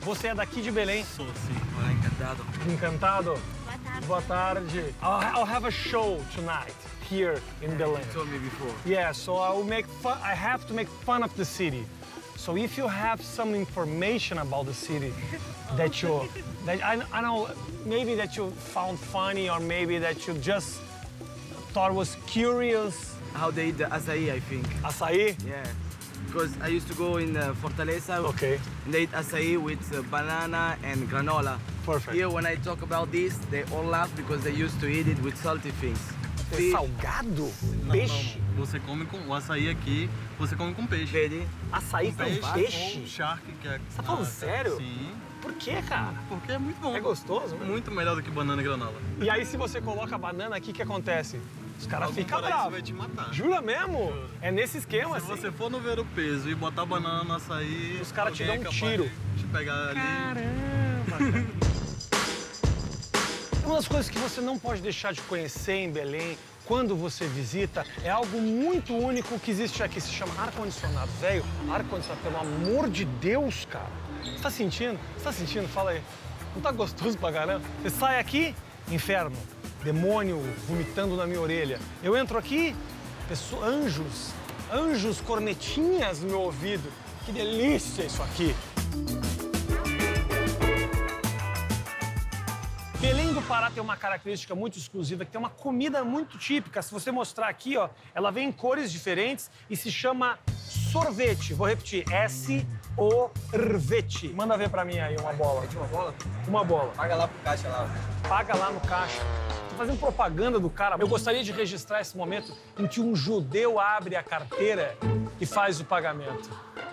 Você é daqui de Belém? Sou, sim. Olá, encantado. Encantado? Boa tarde. Boa tarde. I'll have a show tonight here in Belém. You told me before. Yeah, so I will make fun. I have to make fun of the city. So if you have some information about the city that I know maybe that you found funny or maybe that you just thought was curious. How they eat the açaí, I think. Açaí? Yeah. Because I used to go in Fortaleza. Okay. And they eat açaí with banana and granola. Perfect. Here, when I talk about this, they all laugh because they used to eat it with salty things. Fish, Salgado? Peixe? Não. Você come com o açaí aqui, você come com peixe. verde. Açaí com Ou peixe? charque, que é... Você tá falando sério? Sim. Por quê, cara? Porque é muito bom. É gostoso? Muito melhor do que banana e granola. E aí, se você coloca a banana aqui, o que acontece? Os caras Algum ficam paraíso bravos. vai te matar. Jura mesmo? Juro. É nesse esquema, Se assim? você for no ver o peso e botar banana no açaí... Os caras te alguém dão um é capaz tiro. de te pegar ali. Caramba! Uma das coisas que você não pode deixar de conhecer em Belém, quando você visita, é algo muito único que existe aqui. Se chama ar-condicionado. Velho, ar-condicionado, pelo amor de Deus, cara. Você tá sentindo? Você tá sentindo? Fala aí. Não tá gostoso pra caramba? Você sai aqui, inferno, demônio vomitando na minha orelha. Eu entro aqui, anjos, cornetinhas no meu ouvido. Que delícia isso aqui. Belém do Pará tem uma característica muito exclusiva, que tem uma comida muito típica. Se você mostrar aqui, ó, ela vem em cores diferentes e se chama sorvete. Vou repetir, S-O-R-vete. Manda ver pra mim aí uma bola. Uma bola? Uma bola. Paga lá pro caixa lá. Paga lá no caixa. Tô fazendo propaganda do cara. Eu gostaria de registrar esse momento em que um judeu abre a carteira e faz o pagamento.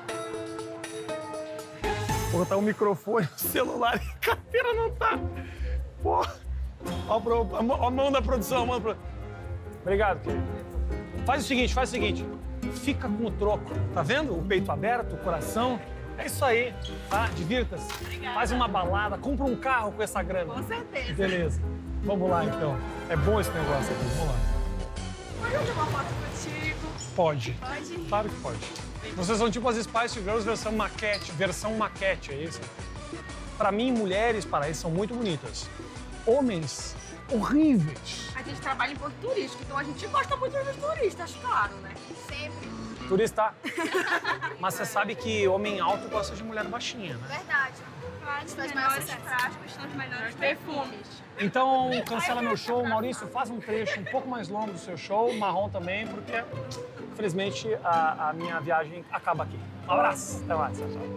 Vou botar o microfone, o celular e a carteira não tá. Pô, ó a mão da produção, Obrigado, querido. Faz o seguinte, fica com o troco, tá vendo? O peito aberto, o coração. É isso aí, tá? Divirta-se. Faz uma balada, compra um carro com essa grana. Com certeza. Beleza. Vamos lá, então. É bom esse negócio aqui, vamos lá. Pode fazer uma foto contigo? Pode. Pode? Claro que pode. Vocês são tipo as Spice Girls versão maquete, é isso? Pra mim, mulheres paraíso são muito bonitas. Homens, horríveis. A gente trabalha em ponto turístico, então a gente gosta muito dos turistas, claro, né? Sempre. Turista. Mas você sabe que homem alto gosta de mulher baixinha, né? Verdade. Claro, os melhores frascos são os melhores perfumes. Então, cancela meu show. Maurício, faz um trecho um pouco mais longo do seu show, marrom também, porque, infelizmente, a minha viagem acaba aqui. Um abraço. Até mais. Tchau, tchau.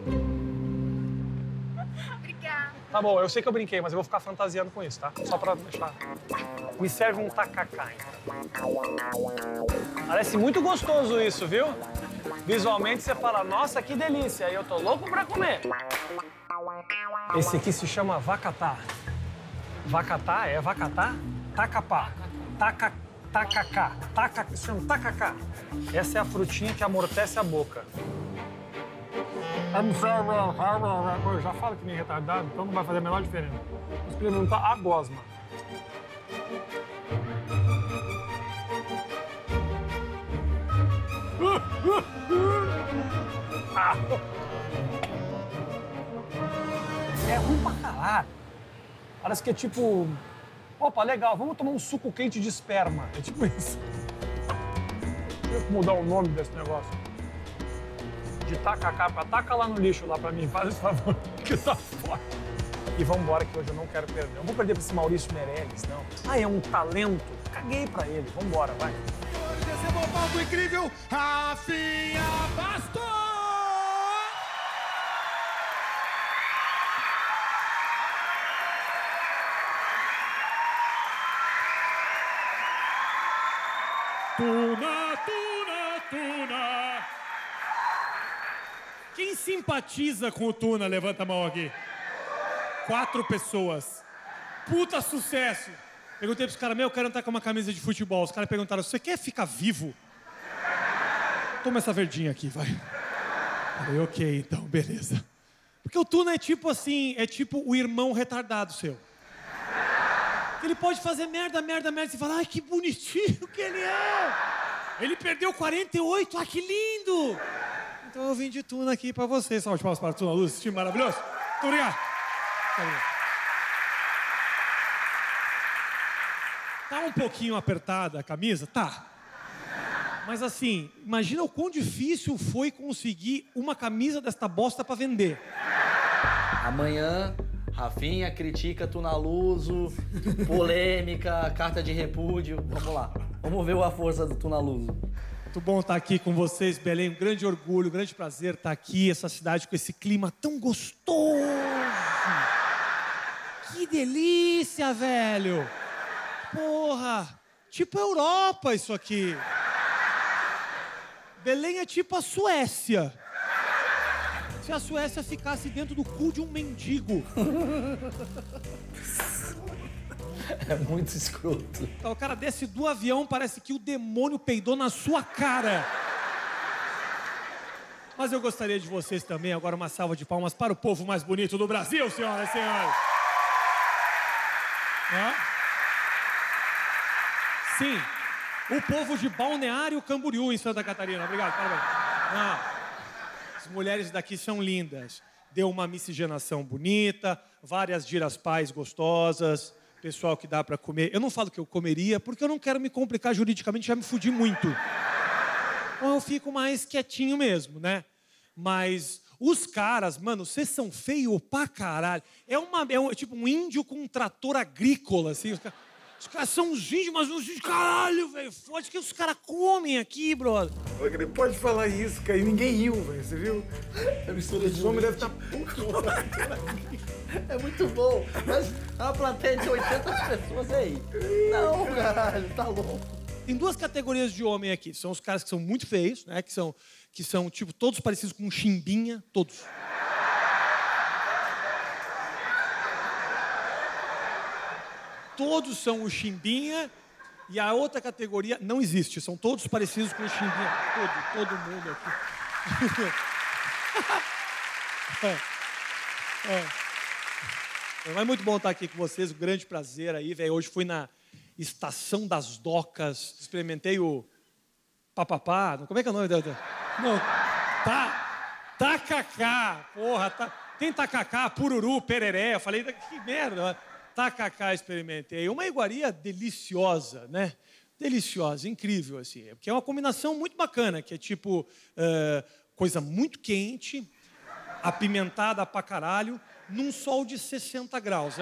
Obrigada. Tá bom, eu sei que eu brinquei, mas eu vou ficar fantasiando com isso, tá? Só pra deixar. Me serve um tacacá, então. Parece muito gostoso isso, viu? Visualmente você fala, nossa, que delícia, e eu tô louco pra comer. Esse aqui se chama vacatá. Vacatá é vacatá? Tacapá. Tacacá. Se chama tacacá. Essa é a frutinha que amortece a boca. Eu já falo que nem retardado, então não vai fazer a menor diferença. Vou experimentar a gosma. É ruim pra caralho. Parece que é tipo... Opa, legal, vamos tomar um suco quente de esperma. É tipo isso. Deixa eu mudar o nome desse negócio. De tacacá pra taca lá no lixo lá pra mim, faz esse favor, que tá forte. E vambora, que hoje eu não quero perder. Eu não vou perder pra esse Maurício Meirelles, não. Ah, é um talento. Caguei pra ele. Vambora, vai. Hoje recebeu o palco incrível, Rafinha Bastos! Tuna, Tuna, Tuna. Quem simpatiza com o Tuna, levanta a mão aqui. 4 pessoas. Puta sucesso. Perguntei pros caras, eu quero entrar com uma camisa de futebol. Os caras perguntaram, você quer ficar vivo? Toma essa verdinha aqui, vai. Falei, ok, então, beleza. Porque o Tuna é tipo assim, é tipo o irmão retardado seu. Ele pode fazer merda, e você fala, ai, que bonitinho que ele é. Ele perdeu 48, ai, que lindo. Então eu vim de Tuna aqui pra você. Salve de palmas para o Tuna Luz, esse time maravilhoso. Muito obrigado. Tá um pouquinho apertada a camisa? Tá. Mas assim, imagina o quão difícil foi conseguir uma camisa desta bosta pra vender. Amanhã, Rafinha critica Tunaluso, polêmica, carta de repúdio. Vamos lá. Vamos ver a força do Tunaluso. Muito bom estar aqui com vocês, Belém. Um grande orgulho, um grande prazer estar aqui, essa cidade com esse clima tão gostoso. Que delícia, velho. Porra, tipo Europa isso aqui. Belém é tipo a Suécia. Se a Suécia ficasse dentro do cu de um mendigo. É muito escroto. Então, o cara desce do avião, parece que o demônio peidou na sua cara. Mas eu gostaria de vocês também, agora uma salva de palmas para o povo mais bonito do Brasil, senhoras e senhores. Sim, o povo de Balneário Camboriú, em Santa Catarina. Obrigado, parabéns. As mulheres daqui são lindas. Deu uma miscigenação bonita, várias giraspais gostosas, pessoal que dá pra comer. Eu não falo que eu comeria, porque eu não quero me complicar juridicamente, já me fudi muito. Então eu fico mais quietinho mesmo, né? Mas os caras, mano, vocês são feios pra caralho. É tipo um índio com um trator agrícola, assim. Os caras são uns índios, mas uns índios, caralho, velho. Foda que os caras comem aqui, brother. Ele pode falar isso, cara, e ninguém riu, velho, você viu? É mistura de... O homem deve estar puto. É muito bom. Mas é uma plateia de 800 pessoas aí. Não, caralho, tá louco. Tem duas categorias de homem aqui. São os caras que são muito feios, né? Que são tipo, todos parecidos com um chimbinha. Todos. Todos são o chimbinha. E a outra categoria não existe. São todos parecidos com o chimbinha. Todo mundo aqui. É muito bom estar aqui com vocês. Um grande prazer aí, velho. Hoje fui na Estação das Docas. Experimentei o papapá. Como é que é o nome? Não, tacacá. Porra, tem tacacá, pururu, pereré. Eu falei, que merda. Tacacá experimentei. Uma iguaria deliciosa, né? Deliciosa, incrível, assim. Porque é uma combinação muito bacana, que é tipo coisa muito quente, apimentada pra caralho, num sol de 60 graus.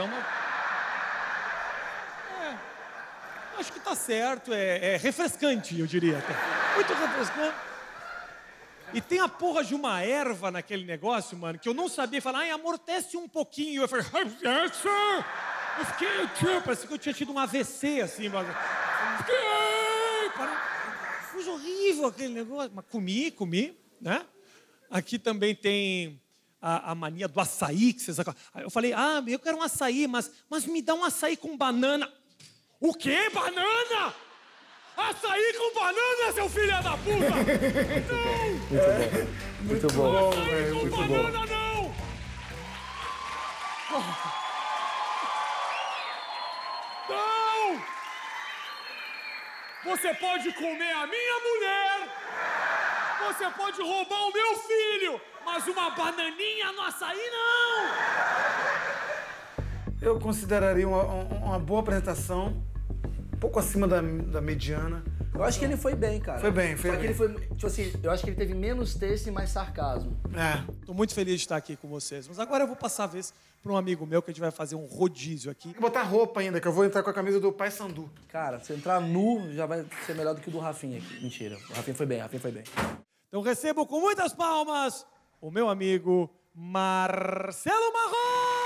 Acho que tá certo, é refrescante, eu diria até. Muito refrescante. E tem a porra de uma erva naquele negócio, mano, que eu não sabia. Falar, amortece um pouquinho. Eu falei, eu fiquei, parecia que eu tinha tido um AVC, assim. Coisa horrível aquele negócio. Mas comi, né? Aqui também tem a mania do açaí. Que vocês... Eu falei, eu quero um açaí, mas me dá um açaí com banana. O quê? Banana? Açaí com banana, seu filho da puta! Não! Muito bom. Açaí com Muito banana, bom. não! Não! Você pode comer a minha mulher, você pode roubar o meu filho, mas uma bananinha no açaí, não! Eu consideraria uma boa apresentação, um pouco acima da mediana. Eu acho que ele foi bem, cara. Foi bem. Só que ele foi, tipo assim, eu acho que ele teve menos texto e mais sarcasmo. Tô muito feliz de estar aqui com vocês, mas agora eu vou passar a vez para um amigo meu que a gente vai fazer um rodízio aqui. Tem que botar roupa ainda, que eu vou entrar com a camisa do Paysandu. Cara, se entrar nu, já vai ser melhor do que o do Rafinha aqui. Mentira, o Rafinha foi bem. Então recebo com muitas palmas o meu amigo Marcelo Marrom!